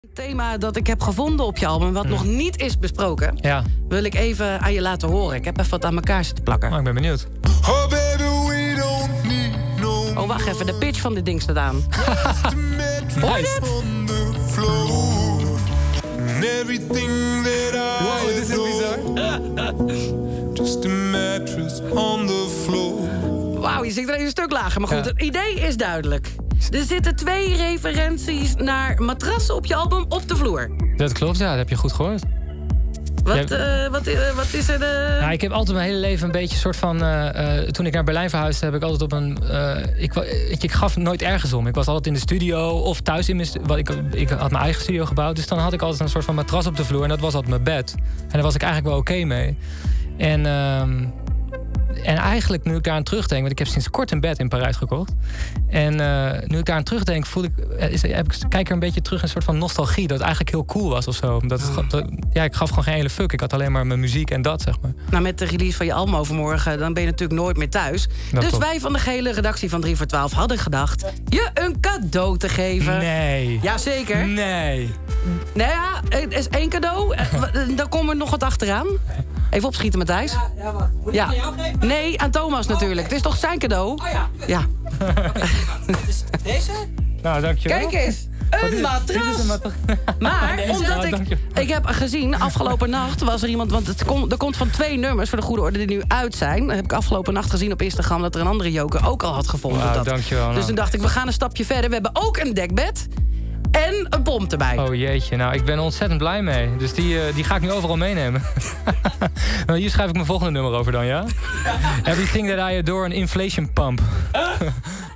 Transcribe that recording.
Het thema dat ik heb gevonden op je album, wat nog niet is besproken, wil ik even aan je laten horen. Ik heb even wat aan elkaar zitten plakken. Oh, ik ben benieuwd. Oh, baby, we don't need no. Oh, wacht even, de pitch van dit ding staat aan. Hoor je dit? Wow, dit is bizar. Just a mattress on the floor. Wauw, je zingt er even een stuk lager. Maar goed, het idee is duidelijk. Er zitten 2 referenties naar matrassen op je album op de vloer. Dat klopt, ja, dat heb je goed gehoord. Wat is er de... Nou, ik heb altijd mijn hele leven een beetje soort van... toen ik naar Berlijn verhuisde, heb ik altijd op een... ik gaf nooit ergens om. Ik was altijd in de studio of thuis in mijn... Ik had mijn eigen studio gebouwd. Dus dan had ik altijd een soort van matras op de vloer. En dat was altijd mijn bed. En daar was ik eigenlijk wel oké mee. En eigenlijk, nu ik daar aan terugdenk... want ik heb sinds kort een bed in Parijs gekocht. En nu ik daar aan terugdenk, kijk er een beetje terug in een soort van nostalgie. Dat het eigenlijk heel cool was of zo. Ik gaf gewoon geen hele fuck. Ik had alleen maar mijn muziek en dat, zeg maar. Nou, met de release van je album overmorgen, dan ben je natuurlijk nooit meer thuis. Dat dus klopt. Wij van de gehele redactie van 3 voor 12 hadden gedacht je een cadeau te geven. Nee. Jazeker. Nee. Nou ja, het is 1 cadeau. Dan komt er nog wat achteraan. Even opschieten, Matthijs. Ja, wacht. Moet ik aan jou geven? Nee, aan Thomas natuurlijk. Het is toch zijn cadeau? Oh ja. Ja. Dus deze? Nou, dankjewel. Kijk eens. Een matras. Maar, omdat ik heb gezien, afgelopen nacht was er iemand... want er komt van 2 nummers, voor de goede orde, die nu uit zijn. Dan heb ik afgelopen nacht gezien op Instagram... dat er een andere joker ook al had gevonden. Wow, dankjewel. Dus toen dacht ik, we gaan een stapje verder. We hebben ook een dekbed en een pomp erbij. Oh jeetje, nou ik ben er ontzettend blij mee. Dus die ga ik nu overal meenemen. Nou, hier schrijf ik mijn volgende nummer over dan, ja? Everything that I adore, an inflation pump.